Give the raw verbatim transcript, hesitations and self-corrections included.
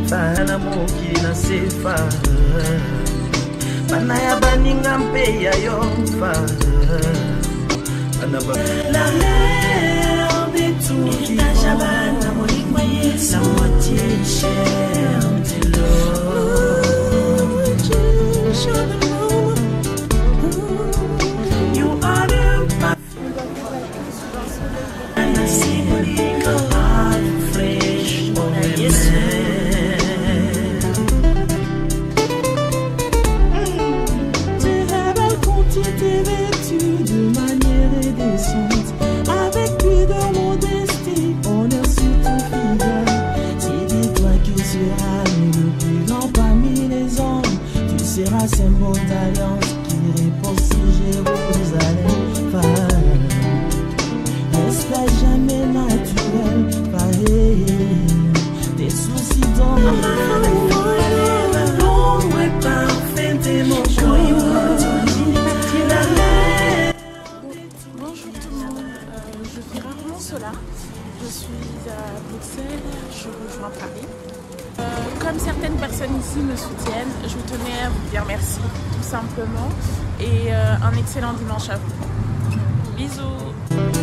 fana moki na sefa banaya baninga mpe ya yo fa banaba la mer de tout la jabana molimwa yes la moitié chère de l'eau you are the symbole d'alliance qui répond si Jérusalem femme reste à jamais naturel pareil des soucis dans le bon ouais parfait et mon joyau. Bonjour tout le monde, euh, je fais rarement cela. Je suis à Bruxelles, je rejoins Paris. Euh, comme certaines personnes ici me soutiennent, je tenais à vous dire merci, tout simplement, et euh, un excellent dimanche à vous. Bisous.